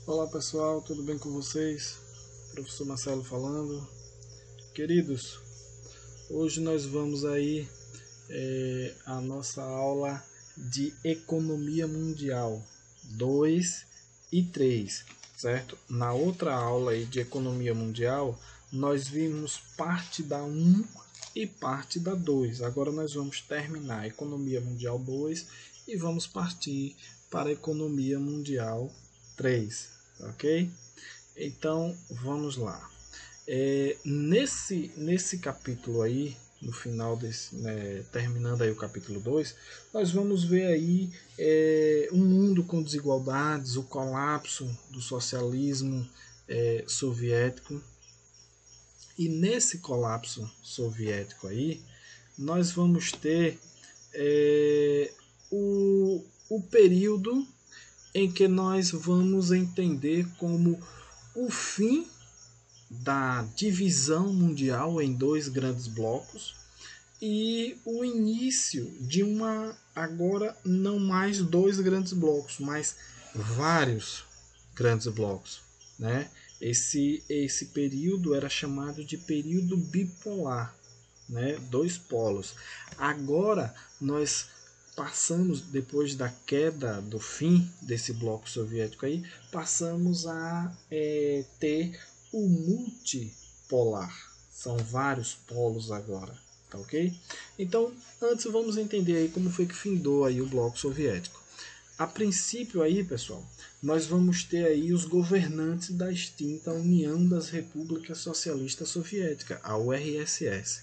Olá pessoal, tudo bem com vocês? Professor Marcelo falando. Queridos, hoje nós vamos aí a nossa aula de Economia Mundial 2 e 3, certo? Na outra aula aí de Economia Mundial, nós vimos parte da um e parte da 2. Agora nós vamos terminar a Economia Mundial 2 e vamos partir para a Economia Mundial 3, ok? Então vamos lá. Nesse capítulo aí, no final desse, né, terminando aí o capítulo 2, nós vamos ver aí um mundo com desigualdades, o colapso do socialismo soviético. E nesse colapso soviético aí, nós vamos ter o período em que nós vamos entender como o fim da divisão mundial em dois grandes blocos e o início de uma, agora não mais dois grandes blocos, mas vários grandes blocos, né? Esse período era chamado de período bipolar, né? Dois polos. Agora nós passamos, depois da queda do fim desse bloco soviético aí, passamos a ter o multipolar. São vários polos agora, tá ok? Então, antes vamos entender aí como foi que findou aí o bloco soviético. A princípio aí, pessoal, nós vamos ter aí os governantes da extinta União das Repúblicas Socialistas Soviéticas, a URSS.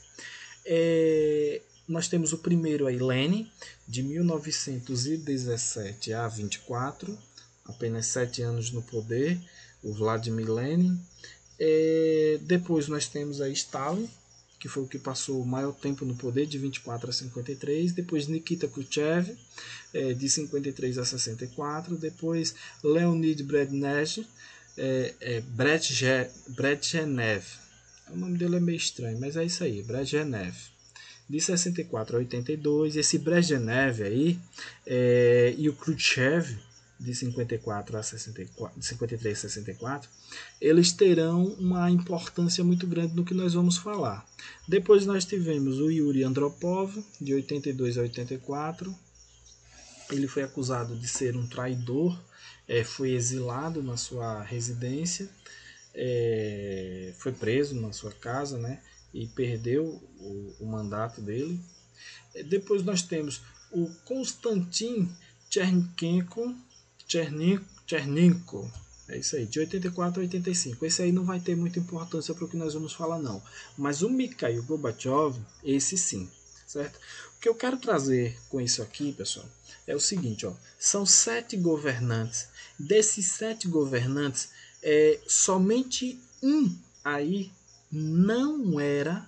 Nós temos o primeiro aí, Lenin, de 1917 a 24, apenas 7 anos no poder, o Vladimir Lenin. Depois nós temos aí Stalin, que foi o que passou o maior tempo no poder, de 24 a 53. Depois Nikita Khrushchev, de 53 a 64. Depois Leonid Brezhnev, Brezhnev. O nome dele é meio estranho, mas é isso aí, Brezhnev. De 64 a 82, esse Brezhnev aí e o Khrushchev, de 54 a 64, 53 a 64, eles terão uma importância muito grande no que nós vamos falar. Depois nós tivemos o Yuri Andropov, de 82 a 84. Ele foi acusado de ser um traidor, foi exilado na sua residência, foi preso na sua casa, né? E perdeu o mandato dele. Depois nós temos o Konstantin Chernenko, é isso aí, de 84 a 85. Esse aí não vai ter muita importância para o que nós vamos falar, não. Mas o Mikhail Gorbachev, esse sim, certo? O que eu quero trazer com isso aqui, pessoal, é o seguinte, ó, são 7 governantes. Desses 7 governantes, somente um aí não era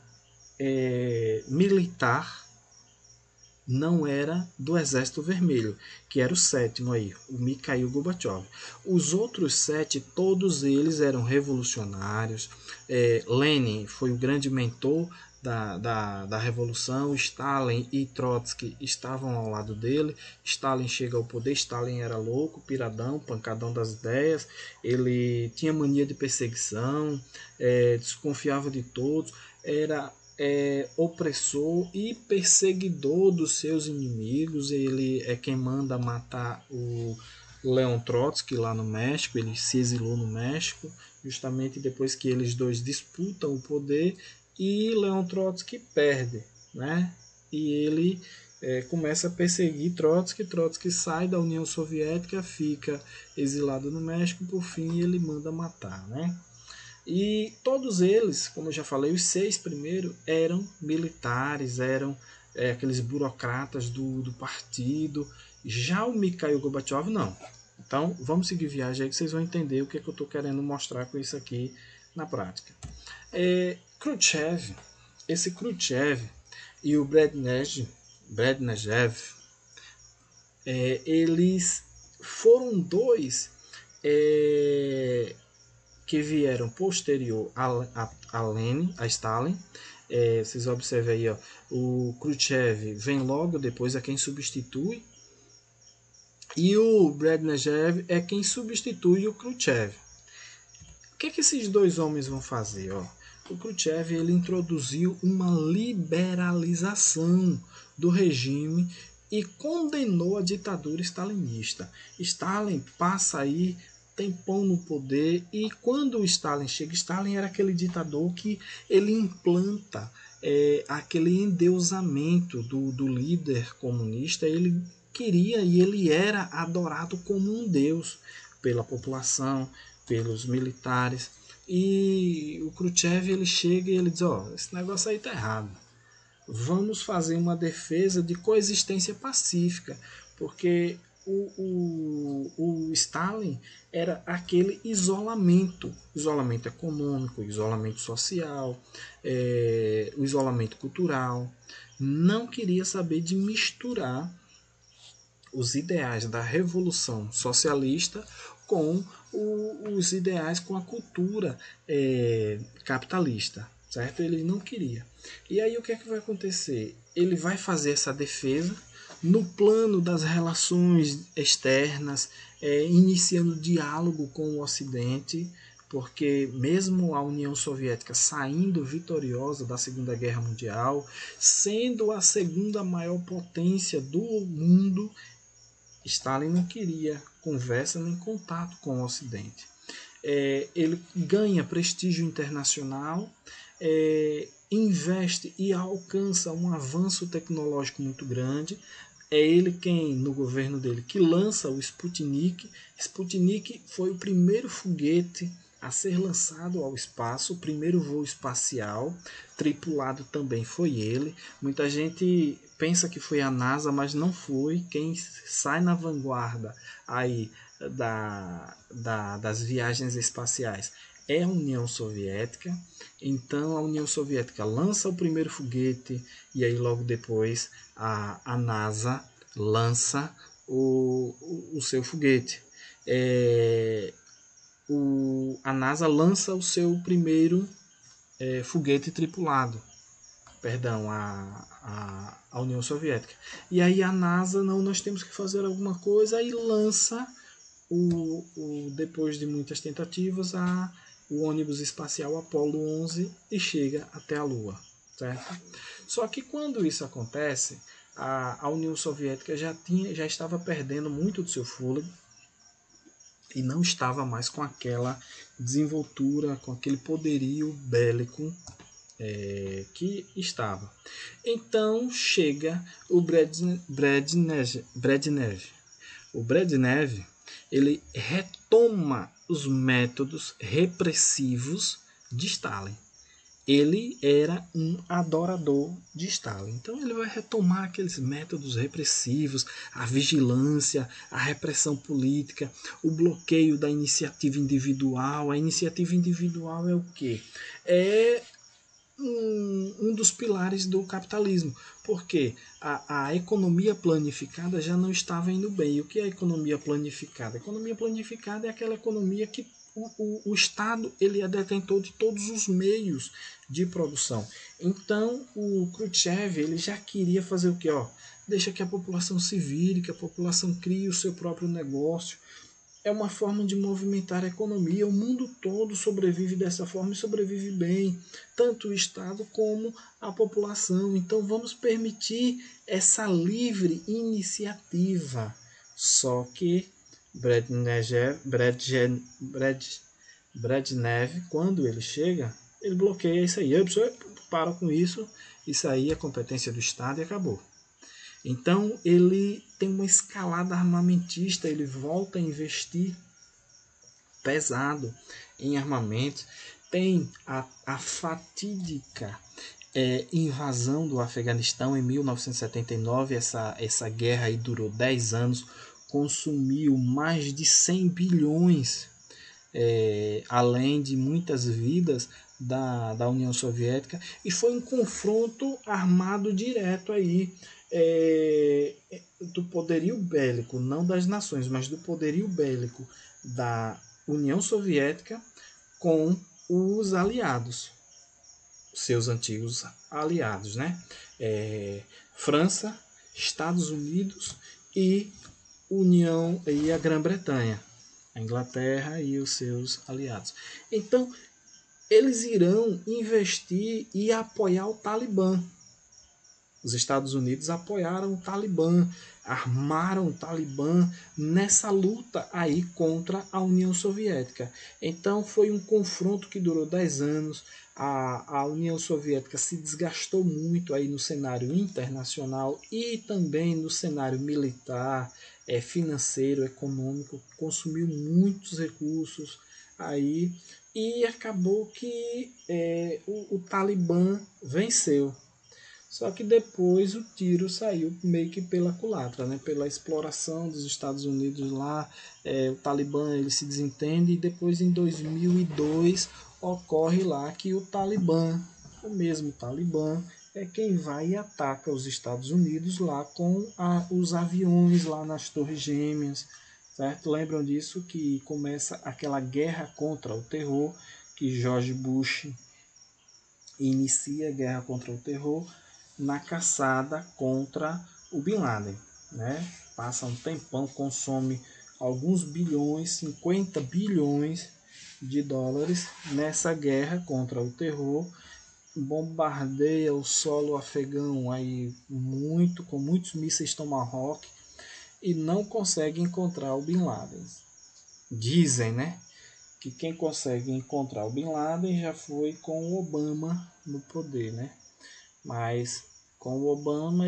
militar, não era do Exército Vermelho, que era o sétimo aí, o Mikhail Gorbachev. Os outros 7, todos eles eram revolucionários. Lenin foi o grande mentor da Revolução. Stalin e Trotsky estavam ao lado dele. Stalin chega ao poder. Stalin era louco, piradão, pancadão das ideias. Ele tinha mania de perseguição, desconfiava de todos, era opressor e perseguidor dos seus inimigos. Ele é quem manda matar o Leon Trotsky lá no México. Ele se exilou no México justamente depois que eles dois disputam o poder e Leon Trotsky perde, né? E ele começa a perseguir Trotsky. Trotsky sai da União Soviética, fica exilado no México, por fim ele manda matar, né? E todos eles, como eu já falei, os 6 primeiros eram militares, eram aqueles burocratas do partido. Já o Mikhail Gorbachev, não. Então, vamos seguir viagem aí que vocês vão entender o que, é que eu estou querendo mostrar com isso aqui na prática. Khrushchev, esse Khrushchev e o Brezhnev, eles foram dois que vieram posterior a Lenin, a Stalin. Vocês observam aí, ó, o Khrushchev vem logo depois, a quem substitui E o Brezhnev é quem substitui o Khrushchev. O que é que esses dois homens vão fazer? Ó? O Khrushchev ele introduziu uma liberalização do regime e condenou a ditadura stalinista. Stalin passa aí tempão no poder e quando o Stalin chega, Stalin era aquele ditador que ele implanta aquele endeusamento do líder comunista. Ele queria e ele era adorado como um deus pela população, pelos militares. E o Khrushchev ele chega e ele diz: ó, esse negócio aí tá errado. Vamos fazer uma defesa de coexistência pacífica, porque o Stalin era aquele isolamento econômico, isolamento social, o isolamento cultural. Não queria saber de misturar os ideais da revolução socialista com os ideais, com a cultura capitalista, certo? Ele não queria. E aí o que é que vai acontecer? Ele vai fazer essa defesa no plano das relações externas, iniciando diálogo com o Ocidente, porque mesmo a União Soviética saindo vitoriosa da Segunda Guerra Mundial, sendo a segunda maior potência do mundo, Stalin não queria conversa nem contato com o Ocidente. Ele ganha prestígio internacional, investe e alcança um avanço tecnológico muito grande. É ele quem, no governo dele, que lança o Sputnik. Sputnik foi o primeiro foguete a ser lançado ao espaço, o primeiro voo espacial, tripulado também foi ele. Muita gente pensa que foi a NASA, mas não foi. Quem sai na vanguarda aí das viagens espaciais é a União Soviética. Então a União Soviética lança o primeiro foguete e aí logo depois a NASA lança o seu foguete. A NASA lança o seu primeiro foguete tripulado. Perdão, a União Soviética. E aí a NASA, não, nós temos que fazer alguma coisa e lança, depois de muitas tentativas, o ônibus espacial Apollo 11 e chega até a Lua. Certo? Só que quando isso acontece, a União Soviética já estava perdendo muito do seu fôlego e não estava mais com aquela desenvoltura, com aquele poderio bélico que estava. Então chega o Brezhnev. O Brezhnev ele retoma os métodos repressivos de Stalin. Ele era um adorador de Stalin. Então ele vai retomar aqueles métodos repressivos, a vigilância, a repressão política, o bloqueio da iniciativa individual. A iniciativa individual é o quê? É um dos pilares do capitalismo, porque a economia planificada já não estava indo bem. E o que é a economia planificada? A economia planificada é aquela economia que o Estado ele é detentor de todos os meios de produção. Então o Khrushchev ele já queria fazer o quê? Deixa que a população se vire, que a população crie o seu próprio negócio. É uma forma de movimentar a economia. O mundo todo sobrevive dessa forma e sobrevive bem, tanto o Estado como a população. Então vamos permitir essa livre iniciativa. Só que Brezhnev, quando ele chega, ele bloqueia isso aí. Para com isso aí é competência do Estado e acabou. Então ele tem uma escalada armamentista, ele volta a investir pesado em armamentos. Tem a fatídica invasão do Afeganistão em 1979, essa guerra aí durou 10 anos, consumiu mais de 100 bilhões, além de muitas vidas da União Soviética, e foi um confronto armado direto aí, do poderio bélico, não das nações, mas do poderio bélico da União Soviética com os aliados, seus antigos aliados, né? França, Estados Unidos e União e a Grã-Bretanha, a Inglaterra e os seus aliados. Então, eles irão investir e apoiar o Talibã. Os Estados Unidos apoiaram o Talibã, armaram o Talibã nessa luta aí contra a União Soviética. Então foi um confronto que durou 10 anos. A União Soviética se desgastou muito aí no cenário internacional e também no cenário militar, financeiro, econômico, consumiu muitos recursos aí e acabou que o Talibã venceu. Só que depois o tiro saiu meio que pela culatra, né? Pela exploração dos Estados Unidos lá, o Talibã ele se desentende e depois em 2002 ocorre lá que o Talibã, o mesmo Talibã, é quem vai e ataca os Estados Unidos lá com os aviões lá nas Torres Gêmeas, certo? Lembram disso que começa aquela guerra contra o terror, que George Bush inicia a guerra contra o terror na caçada contra o Bin Laden, né? Passa um tempão, consome alguns bilhões, 50 bilhões de dólares nessa guerra contra o terror, bombardeia o solo afegão aí muito com muitos mísseis Tomahawk e não consegue encontrar o Bin Laden. Dizem, né, que quem consegue encontrar o Bin Laden já foi com o Obama no poder, né? Mas com o Obama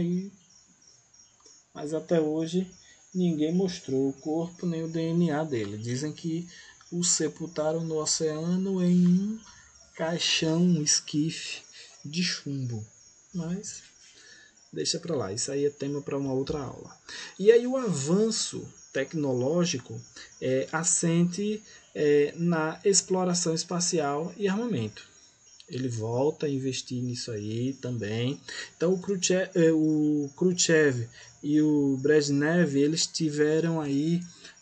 mas até hoje ninguém mostrou o corpo nem o DNA dele. Dizem que o sepultaram no oceano em um caixão, um esquife de chumbo. Mas deixa para lá, isso aí é tema para uma outra aula. E aí o avanço tecnológico assente na exploração espacial e armamento. Ele volta a investir nisso aí também. Então o Khrushchev e o Brezhnev eles tiveram aí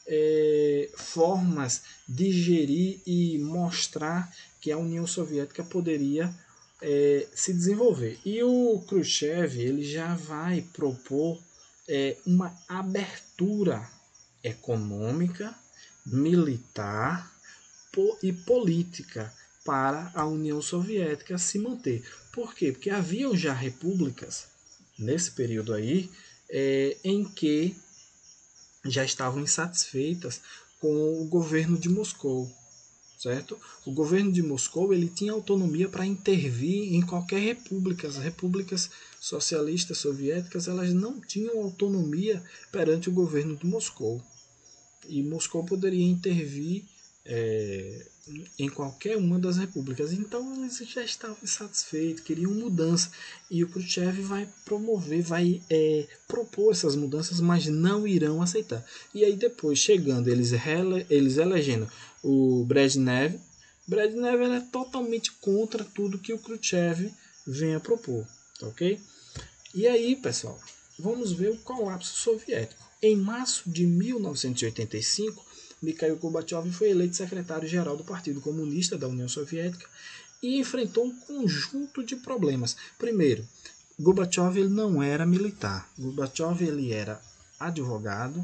formas de gerir e mostrar que a União Soviética poderia se desenvolver. E o Khrushchev ele já vai propor uma abertura econômica, militar e política para a União Soviética se manter. Por quê? Porque haviam já repúblicas nesse período aí em que já estavam insatisfeitas com o governo de Moscou, certo? O governo de Moscou ele tinha autonomia para intervir em qualquer república. As repúblicas socialistas soviéticas elas não tinham autonomia perante o governo de Moscou. E Moscou poderia intervir em qualquer uma das repúblicas. Então eles já estavam insatisfeitos, queriam mudança. E o Khrushchev vai promover, vai propor essas mudanças, mas não irão aceitar. E aí depois, chegando, eles elegendo o Brezhnev. Brezhnev é totalmente contra tudo que o Khrushchev vem a propor. Tá, ok? E aí, pessoal, vamos ver o colapso soviético. Em março de 1985, Mikhail Gorbachev foi eleito secretário-geral do Partido Comunista da União Soviética e enfrentou um conjunto de problemas. Primeiro, Gorbachev ele não era militar. Gorbachev ele era advogado,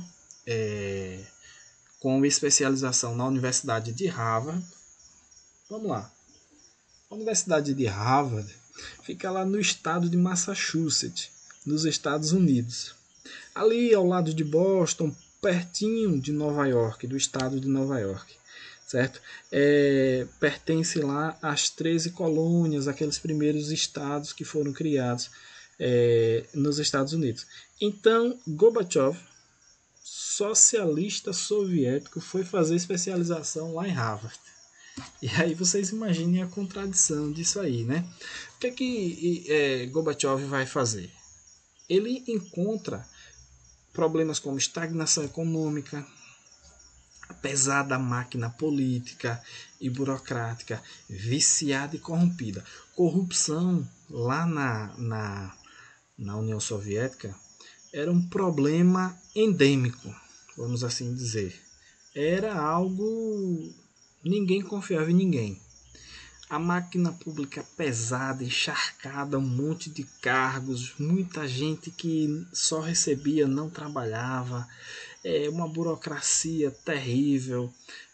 com especialização na Universidade de Harvard. Vamos lá. A Universidade de Harvard fica lá no estado de Massachusetts, nos Estados Unidos. Ali ao lado de Boston, pertinho de Nova York, do estado de Nova York, certo? Pertence lá às 13 colônias, aqueles primeiros estados que foram criados nos Estados Unidos. Então, Gorbachev, socialista soviético, foi fazer especialização lá em Harvard. E aí vocês imaginem a contradição disso aí, né? O que Gorbachev vai fazer? Ele encontra problemas como estagnação econômica, a pesada máquina política e burocrática, viciada e corrompida. Corrupção lá na União Soviética era um problema endêmico, vamos assim dizer. Era algo... ninguém confiava em ninguém. A máquina pública pesada, encharcada, um monte de cargos, muita gente que só recebia, não trabalhava. uma burocracia terrível,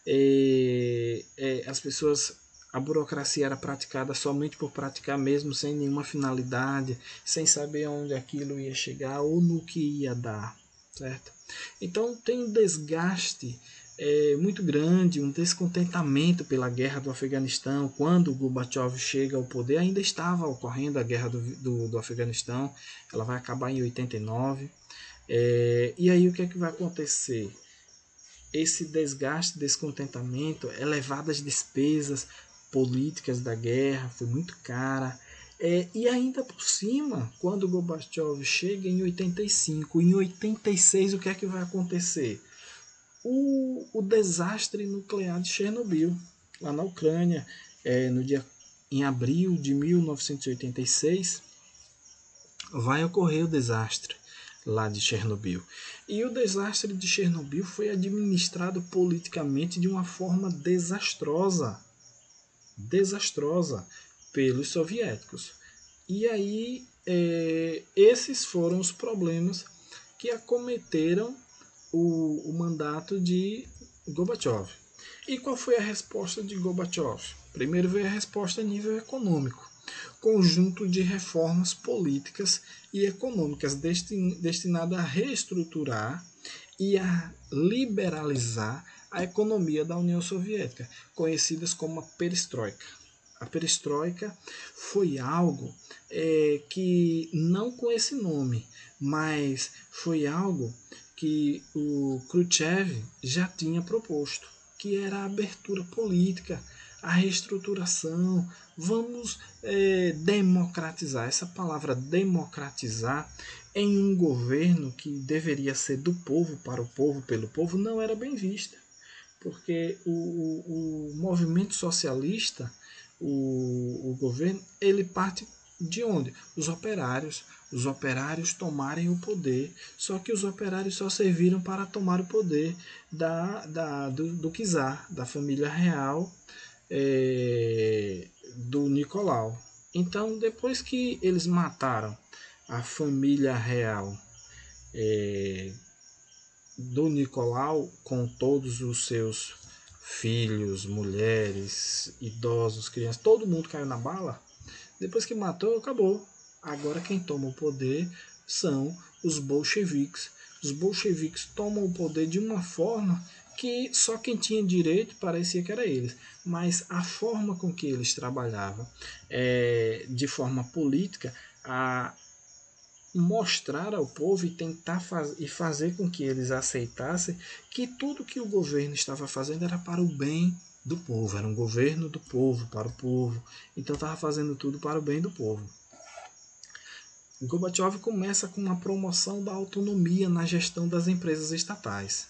as pessoas, a burocracia era praticada somente por praticar mesmo, sem nenhuma finalidade, sem saber onde aquilo ia chegar ou no que ia dar, certo? Então tem um desgaste muito grande, um descontentamento pela guerra do Afeganistão. Quando o Gorbachev chega ao poder, ainda estava ocorrendo a guerra do Afeganistão, ela vai acabar em 89. E aí o que é que vai acontecer? Esse desgaste, descontentamento, elevadas despesas políticas da guerra, foi muito cara. E ainda por cima, quando o Gorbachev chega em 85, em 86 o que é que vai acontecer? O desastre nuclear de Chernobyl, lá na Ucrânia, em abril de 1986, vai ocorrer o desastre lá de Chernobyl. E o desastre de Chernobyl foi administrado politicamente de uma forma desastrosa pelos soviéticos. E aí esses foram os problemas que acometeram o mandato de Gorbachev. E qual foi a resposta de Gorbachev? Primeiro veio a resposta a nível econômico. Conjunto de reformas políticas e econômicas destinada a reestruturar e a liberalizar a economia da União Soviética, conhecidas como a perestroika. A perestroika foi algo que, não com esse nome, mas foi algo que o Khrushchev já tinha proposto, que era a abertura política, a reestruturação. Vamos democratizar. Essa palavra democratizar em um governo que deveria ser do povo, para o povo, pelo povo, não era bem vista. Porque o movimento socialista, o governo, ele parte de onde? Os operários. Os operários tomarem o poder, só que os operários só serviram para tomar o poder do czar, da família real do Nicolau. Então, depois que eles mataram a família real do Nicolau, com todos os seus filhos, mulheres, idosos, crianças, todo mundo caiu na bala. Depois que matou, acabou. Agora quem toma o poder são os bolcheviques. Os bolcheviques tomam o poder de uma forma que só quem tinha direito parecia que era eles. Mas a forma com que eles trabalhavam de forma política, a mostrar ao povo e tentar fazer com que eles aceitassem que tudo que o governo estava fazendo era para o bem do povo, era um governo do povo, para o povo, então estava fazendo tudo para o bem do povo. Gorbachev começa com uma promoção da autonomia na gestão das empresas estatais.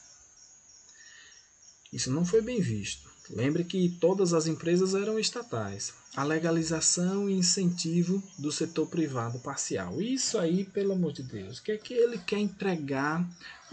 Isso não foi bem visto. Lembre que todas as empresas eram estatais. A legalização e incentivo do setor privado parcial. Isso aí, pelo amor de Deus, o que é que ele quer entregar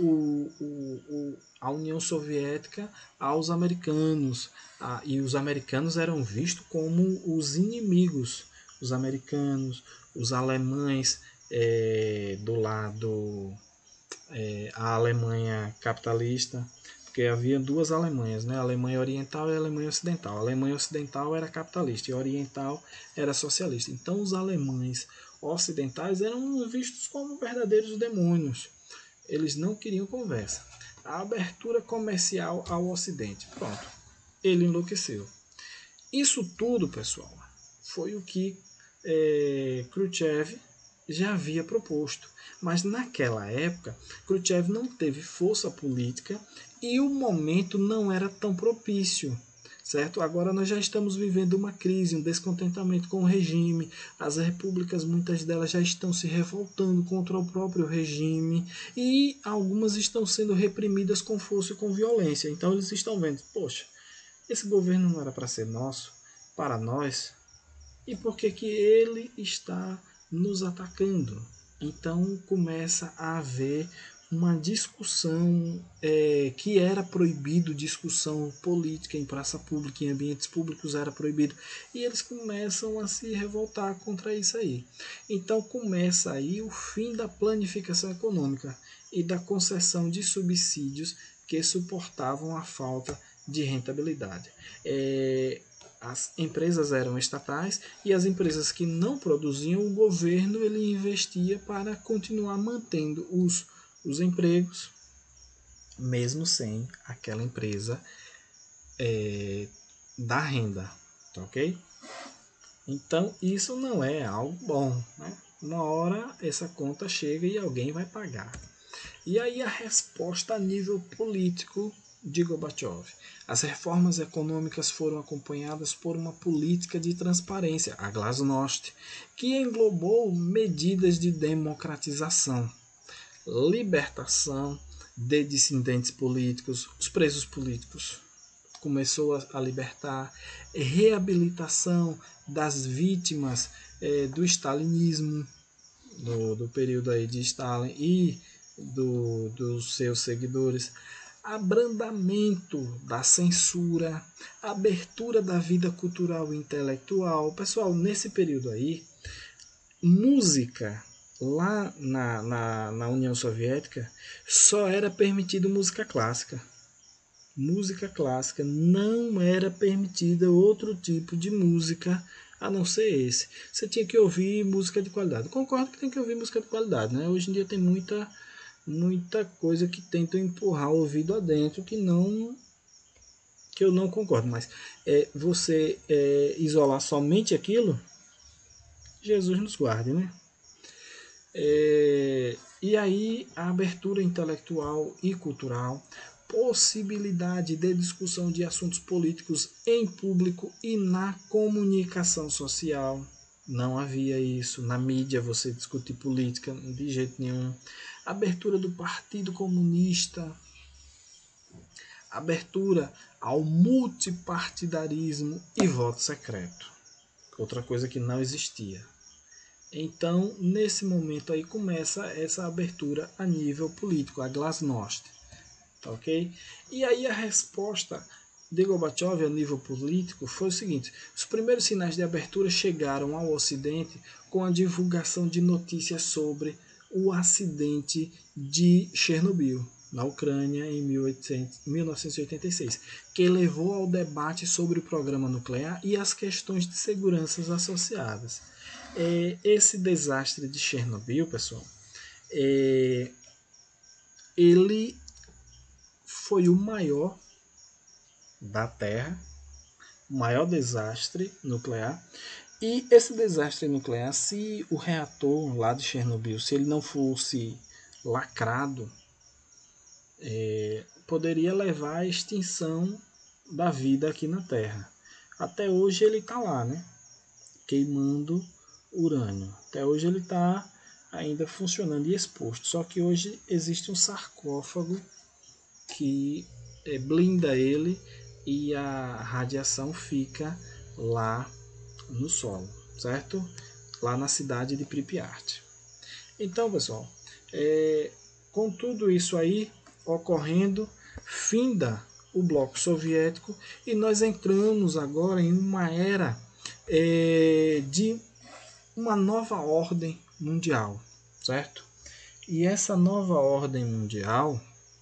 a União Soviética aos americanos? E os americanos eram vistos como os inimigos. Os americanos, os alemães, do lado a Alemanha capitalista, porque havia duas Alemanhas, né? A Alemanha Oriental e a Alemanha Ocidental. A Alemanha Ocidental era capitalista e a Oriental era socialista. Então os alemães ocidentais eram vistos como verdadeiros demônios. Eles não queriam conversa. A abertura comercial ao Ocidente. Pronto. Ele enlouqueceu. Isso tudo, pessoal, foi o que Khrushchev já havia proposto. Mas naquela época, Khrushchev não teve força política e o momento não era tão propício. Certo? Agora nós já estamos vivendo uma crise, um descontentamento com o regime. As repúblicas, muitas delas já estão se revoltando contra o próprio regime e algumas estão sendo reprimidas com força e com violência. Então eles estão vendo, poxa, esse governo não era para ser nosso, para nós, e por que que ele está nos atacando? Então começa a haver uma discussão que era proibido, discussão política em praça pública, em ambientes públicos era proibido, e eles começam a se revoltar contra isso aí. Então começa aí o fim da planificação econômica. e da concessão de subsídios que suportavam a falta de rentabilidade. As empresas eram estatais e as empresas que não produziam, o governo ele investia para continuar mantendo os empregos, mesmo sem aquela empresa dar renda, tá ok? Então isso não é algo bom, né? Uma hora essa conta chega e alguém vai pagar. E aí a resposta a nível político de Gorbachev. As reformas econômicas foram acompanhadas por uma política de transparência, a glasnost, que englobou medidas de democratização, libertação de dissidentes políticos, os presos políticos começou a libertar, reabilitação das vítimas do stalinismo, do período aí de Stalin e dos seus seguidores, abrandamento da censura, abertura da vida cultural e intelectual. Pessoal, nesse período aí, música lá na União Soviética só era permitido música clássica. Música clássica, não era permitida outro tipo de música a não ser esse. Você tinha que ouvir música de qualidade. Concordo que tem que ouvir música de qualidade, né? Hoje em dia tem muita coisa que tenta empurrar o ouvido adentro que eu não concordo, mas você isolar somente aquilo, Jesus nos guarde, né? E aí a abertura intelectual e cultural, possibilidade de discussão de assuntos políticos em público e na comunicação social. Não havia isso. Na mídia você discutir política de jeito nenhum. Abertura do Partido Comunista. Abertura ao multipartidarismo e voto secreto. Outra coisa que não existia. Então, nesse momento aí começa essa abertura a nível político, a glasnost. Tá ok? E aí a resposta de Gorbachev a nível político foi o seguinte: os primeiros sinais de abertura chegaram ao Ocidente com a divulgação de notícias sobre o acidente de Chernobyl, na Ucrânia, em 1986, que levou ao debate sobre o programa nuclear e as questões de segurança associadas. Esse desastre de Chernobyl, pessoal, ele foi o maior da Terra, o maior desastre nuclear. E esse desastre nuclear, se o reator lá de Chernobyl, se ele não fosse lacrado, poderia levar à extinção da vida aqui na Terra. Até hoje ele está lá, né? Queimando urânio. Até hoje ele está ainda funcionando e exposto. Só que hoje existe um sarcófago que blinda ele e a radiação fica lá no solo, certo? Lá na cidade de Pripyat. Então, pessoal, com tudo isso aí ocorrendo, finda o bloco soviético e nós entramos agora em uma era de uma nova ordem mundial, certo? E essa nova ordem mundial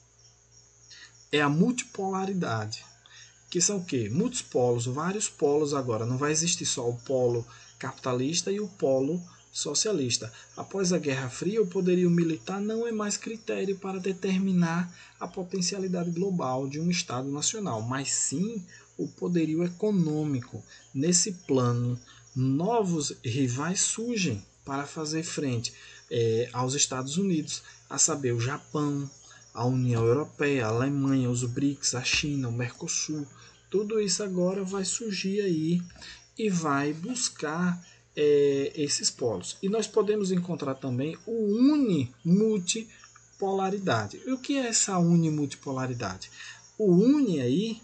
é a multipolaridade, que são o quê? Muitos polos, vários polos agora. Não vai existir só o polo capitalista e o polo socialista. Após a Guerra Fria, o poderio militar não é mais critério para determinar a potencialidade global de um Estado nacional, mas sim o poderio econômico. Nesse plano, novos rivais surgem para fazer frente aos Estados Unidos, a saber, o Japão, a União Europeia, a Alemanha, os BRICS, a China, o Mercosul. Tudo isso agora vai surgir aí e vai buscar esses polos. E nós podemos encontrar também o unimultipolaridade. E o que é essa unimultipolaridade? O uni aí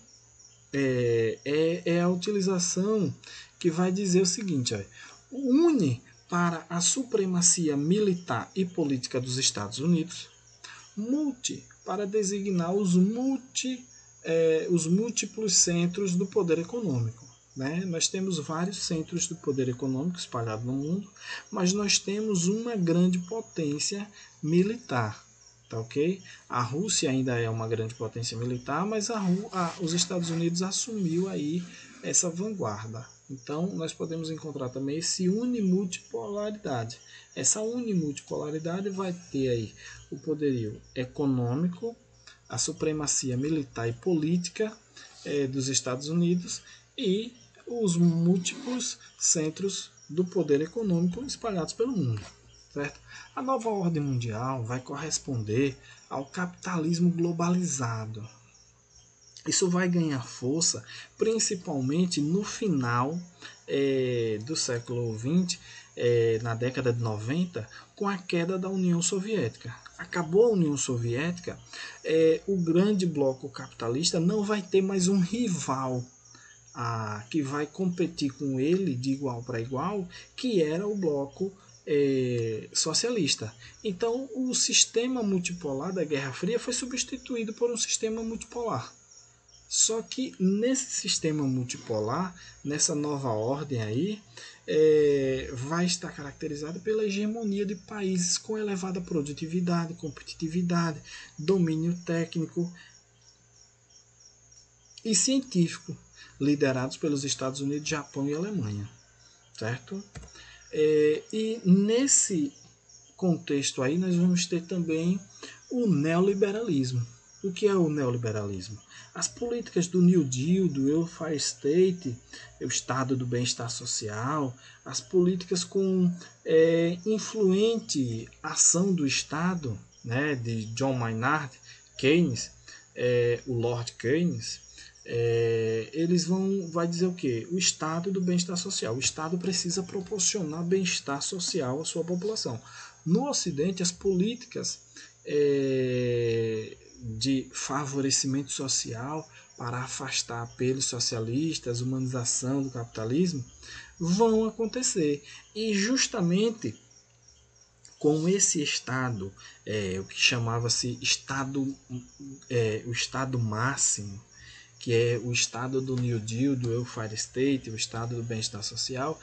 é a utilização que vai dizer o seguinte: o uni para a supremacia militar e política dos Estados Unidos, multi para designar os múltiplos centros do poder econômico. Né? Nós temos vários centros do poder econômico espalhados no mundo, mas nós temos uma grande potência militar. Tá tá ok? A Rússia ainda é uma grande potência militar, mas os Estados Unidos assumiu aí essa vanguarda. Então, nós podemos encontrar também esse unimultipolaridade. Essa unimultipolaridade vai ter aí o poderio econômico, a supremacia militar e política dos Estados Unidos e os múltiplos centros do poder econômico espalhados pelo mundo. Certo? A nova ordem mundial vai corresponder ao capitalismo globalizado. Isso vai ganhar força principalmente no final do século XX, na década de 90, com a queda da União Soviética. Acabou a União Soviética, o grande bloco capitalista não vai ter mais um rival que vai competir com ele de igual para igual, que era o bloco socialista. Então, o sistema multipolar da Guerra Fria foi substituído por um sistema multipolar. Só que nesse sistema multipolar, nessa nova ordem aí, vai estar caracterizado pela hegemonia de países com elevada produtividade, competitividade, domínio técnico e científico, liderados pelos Estados Unidos, Japão e Alemanha, certo? E nesse contexto aí nós vamos ter também o neoliberalismo. O que é o neoliberalismo? As políticas do New Deal, do Welfare State, o Estado do Bem-Estar Social, as políticas com influente ação do Estado, né, de John Maynard Keynes, o Lord Keynes, eles vai dizer o quê? O Estado do Bem-Estar Social. O Estado precisa proporcionar bem-estar social à sua população. No Ocidente, as políticas de favorecimento social para afastar apelos socialistas, humanização do capitalismo, vão acontecer. E justamente com esse Estado, o que chamava-se o Estado máximo, que é o Estado do New Deal, do Welfare State, o Estado do Bem-Estar Social,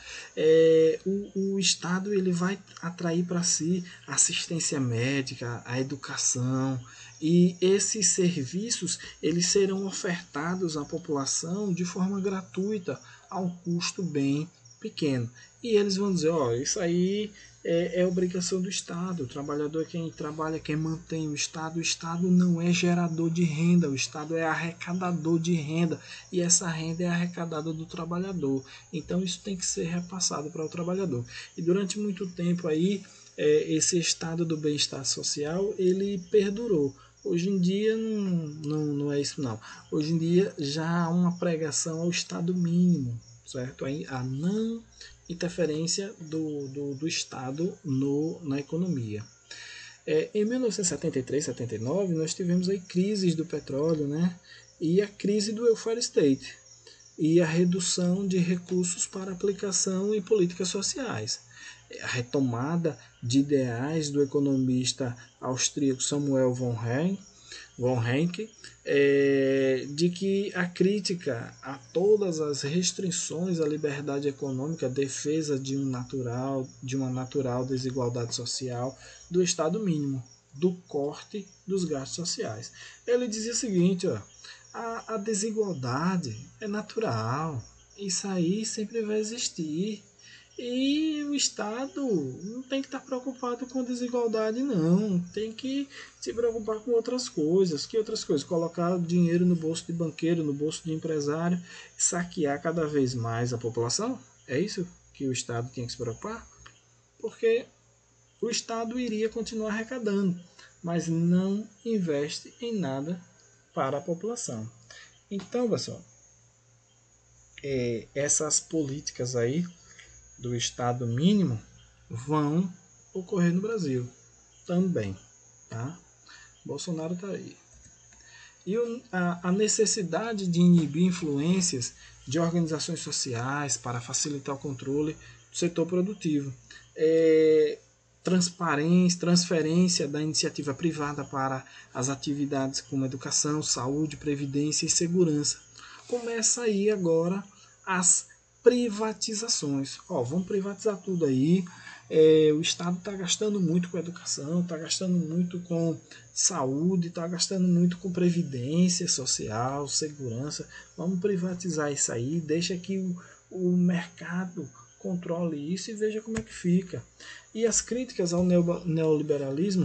o Estado ele vai atrair para si assistência médica, a educação, e esses serviços eles serão ofertados à população de forma gratuita, a um custo bem pequeno. E eles vão dizer, isso aí é obrigação do Estado. O trabalhador é quem trabalha, quem mantém o Estado. O Estado não é gerador de renda, o Estado é arrecadador de renda. E essa renda é arrecadada do trabalhador. Então isso tem que ser repassado para o trabalhador. E durante muito tempo aí, esse Estado do bem-estar social, ele perdurou. Hoje em dia não é isso não. Hoje em dia já há uma pregação ao Estado mínimo, certo? A não interferência do Estado na economia. Em 1973, 79, nós tivemos aí crises do petróleo, né? E a crise do welfare state e a redução de recursos para aplicação em políticas sociais. A retomada de ideais do economista austríaco Samuel von Henke, de que a crítica a todas as restrições à liberdade econômica, a defesa de uma natural desigualdade social, do Estado mínimo, do corte dos gastos sociais. Ele dizia o seguinte, a desigualdade é natural, isso aí sempre vai existir. E o Estado não tem que estar preocupado com desigualdade, não. Tem que se preocupar com outras coisas. Que outras coisas? Colocar dinheiro no bolso de banqueiro, no bolso de empresário, saquear cada vez mais a população? É isso que o Estado tem que se preocupar? Porque o Estado iria continuar arrecadando, mas não investe em nada para a população. Então, pessoal, essas políticas aí do Estado mínimo vão ocorrer no Brasil também, tá? Bolsonaro está aí. E a necessidade de inibir influências de organizações sociais para facilitar o controle do setor produtivo. Transferência da iniciativa privada para as atividades como educação, saúde, previdência e segurança. Começa aí agora as privatizações. Vamos privatizar tudo aí, O Estado está gastando muito com educação, está gastando muito com saúde, está gastando muito com previdência social, segurança. Vamos privatizar isso aí, deixa que o mercado controle isso e veja como é que fica. E as críticas ao neoliberalismo,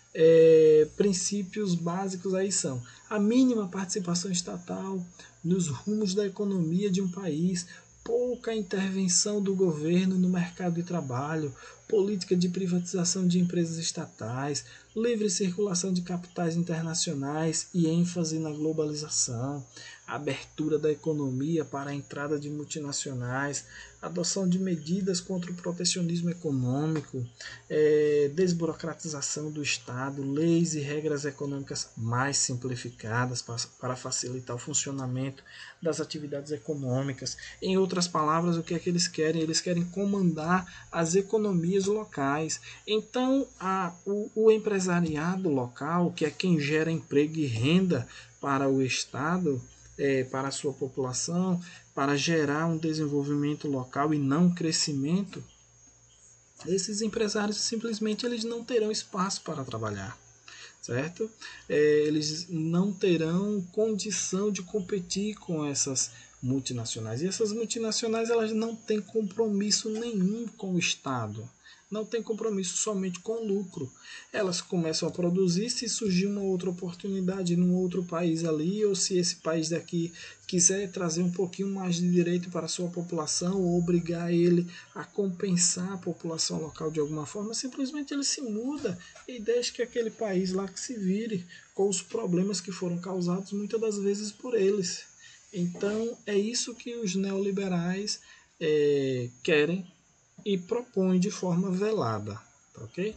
princípios básicos aí são a mínima participação estatal nos rumos da economia de um país, pouca intervenção do governo no mercado de trabalho, política de privatização de empresas estatais, livre circulação de capitais internacionais e ênfase na globalização, abertura da economia para a entrada de multinacionais, adoção de medidas contra o protecionismo econômico, desburocratização do Estado, leis e regras econômicas mais simplificadas para facilitar o funcionamento das atividades econômicas. Em outras palavras, o que é que eles querem? Eles querem comandar as economias locais. Então, o empresariado local, que é quem gera emprego e renda para o Estado, para a sua população, para gerar um desenvolvimento local e não crescimento, esses empresários simplesmente eles não terão espaço para trabalhar, certo? Eles não terão condição de competir com essas multinacionais. E essas multinacionais elas não têm compromisso nenhum com o Estado. Não tem compromisso somente com lucro. Elas começam a produzir se surgir uma outra oportunidade num outro país ali, ou se esse país daqui quiser trazer um pouquinho mais de direito para a sua população, ou obrigar ele a compensar a população local de alguma forma, simplesmente ele se muda e deixa que aquele país lá que se vire com os problemas que foram causados muitas das vezes por eles. Então é isso que os neoliberais querem e propõe de forma velada, tá ok?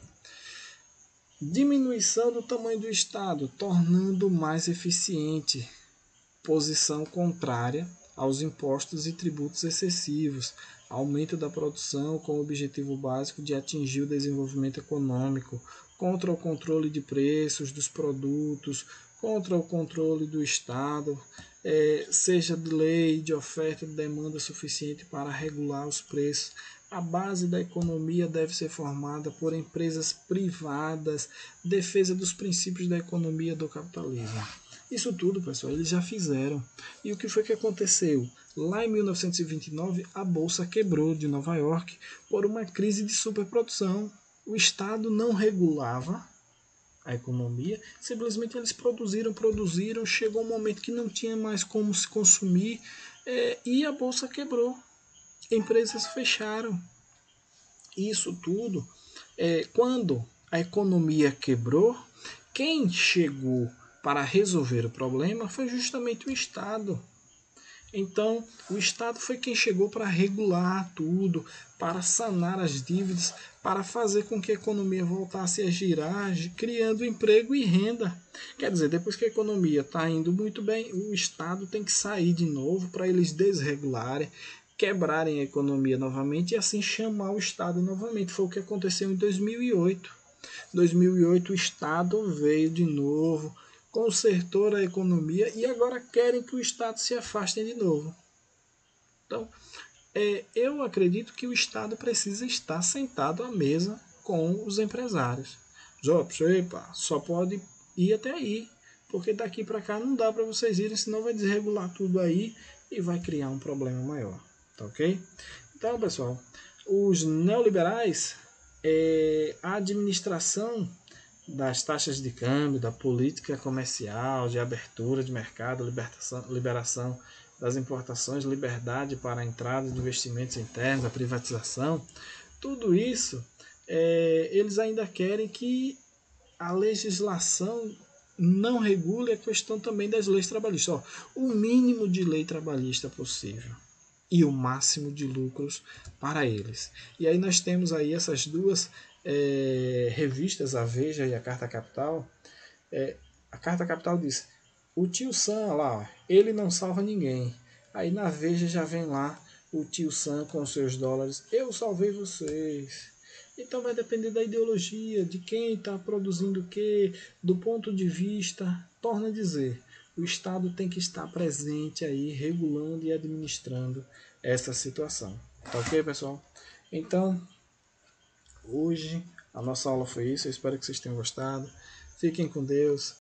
Diminuição do tamanho do Estado, tornando mais eficiente, posição contrária aos impostos e tributos excessivos, aumento da produção com o objetivo básico de atingir o desenvolvimento econômico, contra o controle de preços dos produtos, contra o controle do Estado, seja de lei, de oferta e de demanda suficiente para regular os preços. A base da economia deve ser formada por empresas privadas, defesa dos princípios da economia do capitalismo. Isso tudo, pessoal, eles já fizeram. E o que foi que aconteceu? Lá em 1929, a Bolsa quebrou de Nova York por uma crise de superprodução. O Estado não regulava a economia, simplesmente eles produziram, chegou um momento que não tinha mais como se consumir e a Bolsa quebrou. Empresas fecharam. Isso tudo, quando a economia quebrou, quem chegou para resolver o problema foi justamente o Estado. Então, o Estado foi quem chegou para regular tudo, para sanar as dívidas, para fazer com que a economia voltasse a girar, criando emprego e renda. Quer dizer, depois que a economia está indo muito bem, o Estado tem que sair de novo para eles desregularem, quebrarem a economia novamente e assim chamar o Estado novamente. Foi o que aconteceu em 2008. Em 2008 o Estado veio de novo, consertou a economia e agora querem que o Estado se afaste de novo. Então, eu acredito que o Estado precisa estar sentado à mesa com os empresários. Só pode ir até aí, porque daqui para cá não dá para vocês irem, senão vai desregular tudo aí e vai criar um problema maior. Tá ok? Então, pessoal, os neoliberais, a administração das taxas de câmbio, da política comercial, de abertura de mercado, liberação das importações, liberdade para a entrada de investimentos internos, a privatização, tudo isso, eles ainda querem que a legislação não regule a questão também das leis trabalhistas. O mínimo de lei trabalhista possível e o máximo de lucros para eles. E aí nós temos aí essas duas revistas, a Veja e a Carta Capital. A Carta Capital diz: o tio Sam lá, ele não salva ninguém. Aí na Veja já vem lá o tio Sam com seus dólares: eu salvei vocês. Então vai depender da ideologia, de quem está produzindo o que, do ponto de vista. Torna a dizer, o Estado tem que estar presente aí, regulando e administrando essa situação. Tá ok, pessoal? Então, Hoje a nossa aula foi isso. Eu espero que vocês tenham gostado. Fiquem com Deus.